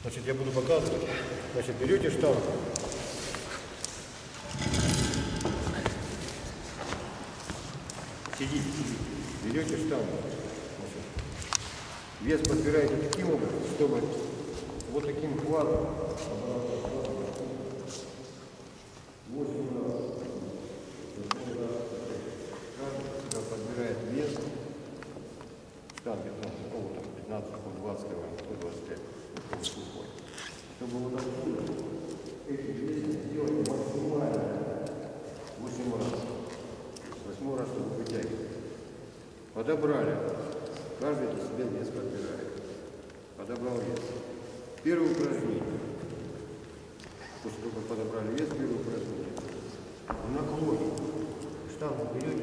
Значит, я буду показывать. Значит, берете штангу. Сидите. Берете штангу. Значит, вес подбираете таким образом, чтобы вот таким хватом 8 раз. Каждый подбирает вес штанги, ну, какого-то 15, 20 килограмм, 125, сухой. Чтобы вот отсюда эти весы сделать максимально 8 раз. 8 раз, чтобы вытягивать. Подобрали. Каждый для себя вес подбирает. Подобрал вес. Первое упражнение. После того, как подобрали вес, первое упражнение. В наклоне штангу берете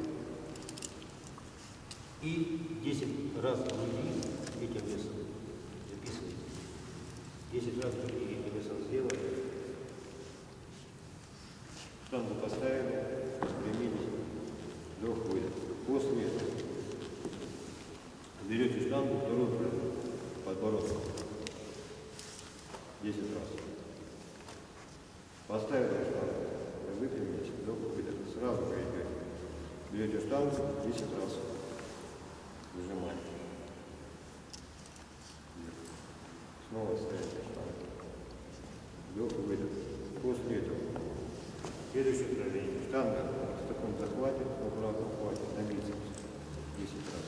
и 10 раз в груди этим весом записываете. 10 раз в груди этим весом сделали. Штангу поставили, распрямились, вдох-выдох. После этого берете штангу, второй подбородок 10 раз. Поставили штангу, выпрямились, вдох-выдох. Сразу же идете. Берете штангу 10 раз. Выжимаете. Снова ставите штангу. Вдох-выдох. После этого следующее упражнение. Штанга в таком захвате, в обратном хвате, на бицепс 10 раз.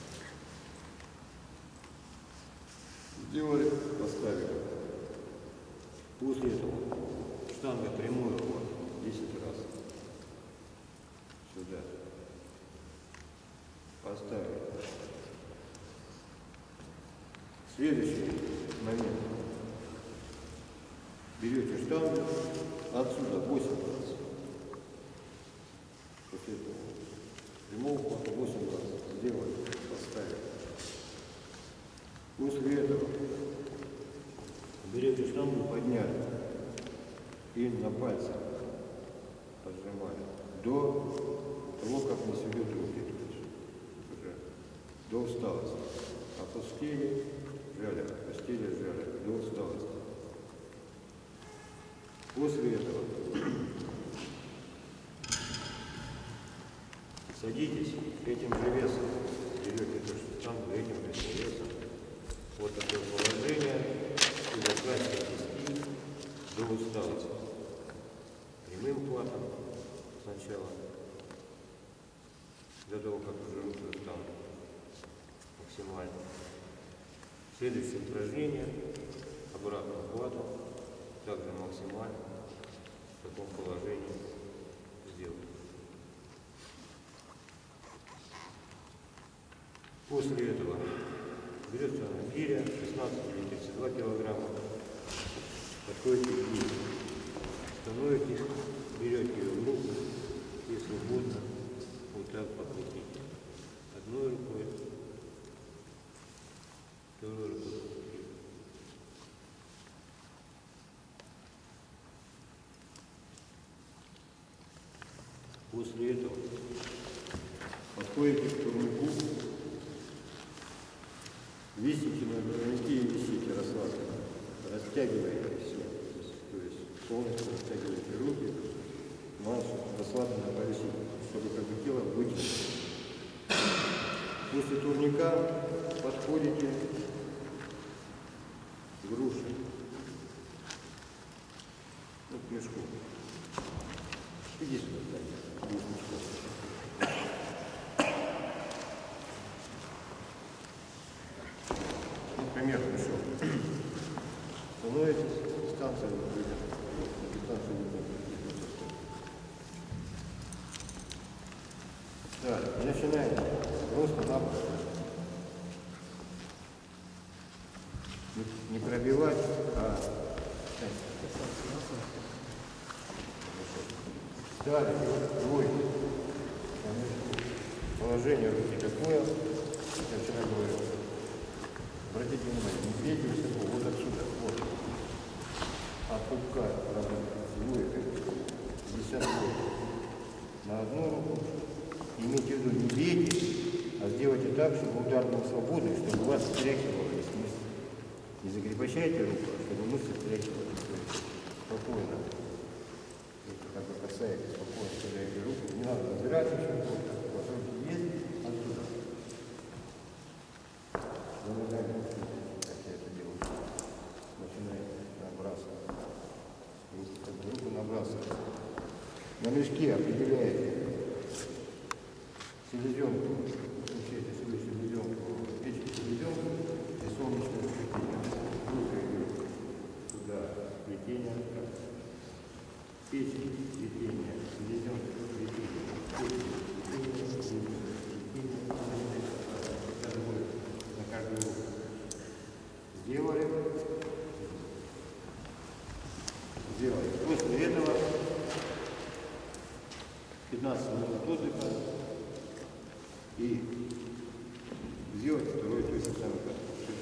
Сделали, поставили. После этого штанга прямой хват 10 раз. Сюда. Поставили. Следующий момент. Берете штангу отсюда 8 раз. После этого прямого хвата 8 раз. Сделали, поставили. После этого берете штангу, подняли и на пальцах поджимали до того, как не сведет руки. Уже до усталости. Опустили, жали, опустили, жали, до усталости. После этого садитесь этим же весом, берете эту штангу этим же весом. Вот такое положение и заканчиваете до усталости. Прямым хватом сначала, до того, как уже руки устанут максимально. Следующее упражнение обратным хватом, также максимально в таком положении сделать. После этого берется гиря 16 или 32 килограмма, подходите к ней, становитесь, берете ее в руку и свободно вот так покрутите. Одной рукой, второй рукой. После этого подходите к турнику, висите на турнике и висите расслабленно, растягиваете все, то есть полностью растягиваете руки, можете расслабленно повисить, чтобы как бы тело вытянулось. После турника подходите к груше, ну, к мешку. Иди сюда, здесь мешок. Например, мешок. Становитесь, станция выйдет, на дистанцию выйдет. Да, и начинаете просто-напросто. Не пробивать, а далее, двойка. Положение руки такое, я вчера говорил. Обратите внимание, не бейте высоко, вот отсюда, вот. От пупка двойка, 50 двойка. На одну руку. Имейте в виду, не бейте, а сделайте так, чтобы удар был свободный, чтобы вас встряхивало из места. Не закрепощайте руку, а чтобы мышцы встряхивались. Спокойно. Как вы касаетесь, спокойно вставляете руку. Не надо забирать еще. У вас руки есть оттуда. Вы наблюдаете, как я это делаю. Начинаете набрасывать. Руку набрасывать. На мешке определяете селезенку. Включаете свою селезенку, печень селезенку и солнечное сплетение. Рука идет туда, сплетение. Печень, сплетение, селезенка, сплетение, печень, сплетение, на каждую руку. Сделали. После этого 15 минут отдыха и сделать второй то же самое.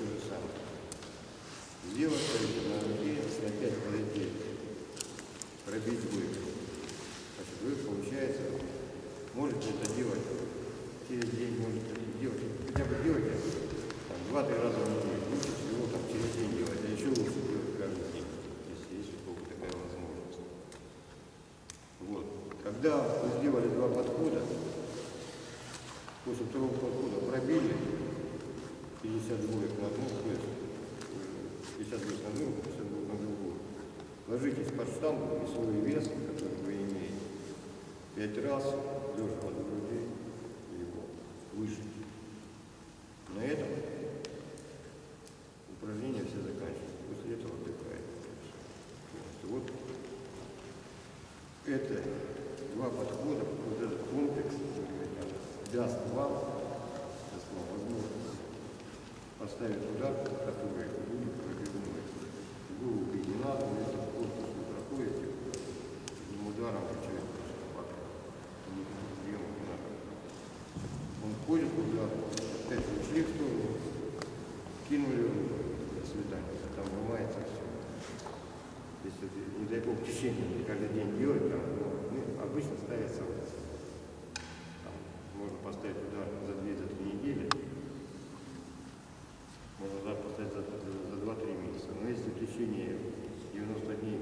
Сделать на руке и опять подойти, пробить выход. Значит, вы, получается, можете это делать через день, можете делать, хотя бы делайте 2-3 раза в неделю. Лучше всего там через день делать, а еще лучше делать каждый день, если есть у кого-то такая возможность. Вот. Когда вы сделали 2 подхода, после второго подхода пробили 50 двоек на одну, то есть 50 двоек на одну, 50 двоек на другую. Ложитесь под штангу и свой вес, который вы имеете, 5 раз, лежа под груди, его выше. На этом упражнения все заканчиваются. После этого отдыхаете. Вот это 2 подхода, вот этот комплекс даст вам возможность поставить удар, который будет пробивной. Голову не надо, если корпус вы проходите, одним ударом человек просто падает. Приема не надо. Он входит туда, опять ушли в сторону, кинули руку, до свидания. Там ломается все. Если, не дай бог, в течение каждый день делать, там, обычно ставится, там, можно поставить удар за 2-3 недели, можно удар поставить за 2-3 месяца. Но если в течение 90 дней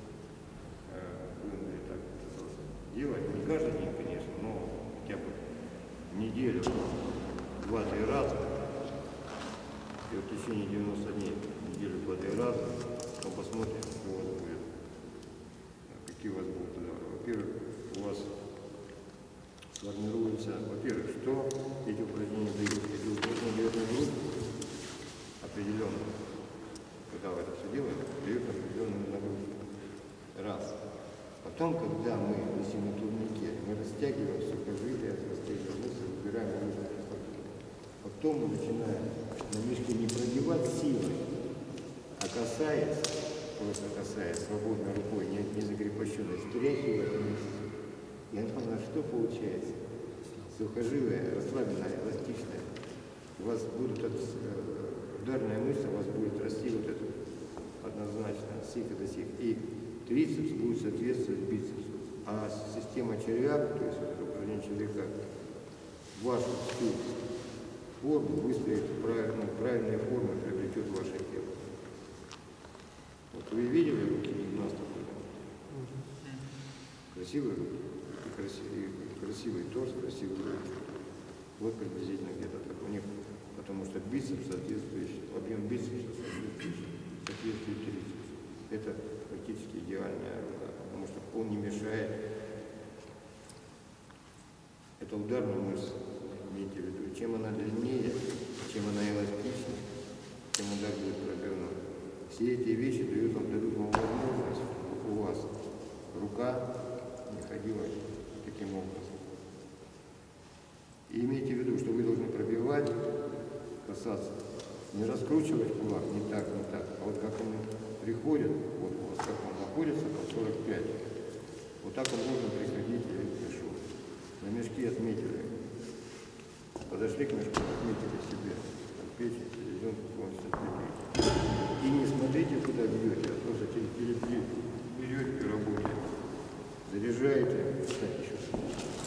будем так делать, не каждый день, конечно, но хотя бы в неделю 2-3 раза, и в течение 90 дней неделю 2-3 раза, мы посмотрим, что у вас будет, какие у вас будут удары. Во-первых, у вас сформируется, во-первых, что эти упражнения дают? Эти упражнения дают нагрузку определенную. Когда вы это все делаете, дают определенную нагрузку. Раз. Потом, когда мы висим на турнике, мы растягиваем сухожилия, растягиваем мышцы, выбираем нужную частоту. Потом мы начинаем на мешке не продевать силой, а касаясь, просто касаясь свободной рукой, не закрепощенной, стряхивать мышцы. И оно что получается? Сухожилие расслабленное, эластичное. У вас будут ударная мышца, у вас будет расти вот это однозначно, сик до сик. И трицепс будет соответствовать бицепсу. А система червяк, то есть это упражнение червяка, вашу всю форму выставит правильной формой, приобретет ваше тело. Вот вы видели руки гимнастов? Красивые руки, красивый торс, красивые руки. Вот приблизительно где-то так у них, потому что бицепс соответствующий, объем бицепса соответствует трицепсу. Это практически идеальная рука, потому что он не мешает. Это ударная мышца, имейте в виду. Чем она длиннее, чем она эластичнее, тем удар будет пробивной. Все эти вещи дадут вам возможность, чтобы у вас рука не ходила таким образом. И имейте в виду, что вы должны пробивать, касаться, не раскручивать кулак, не так, а вот как он приходит, вот у вас как он находится, по 45, вот так он должен приходить и пришел. На мешке отметили, подошли к мешку, отметили себе, там печень, селезенку, полностью отметили. И не смотрите, куда бьете, а просто берете и работаете. Заряжаете, кстати, еще.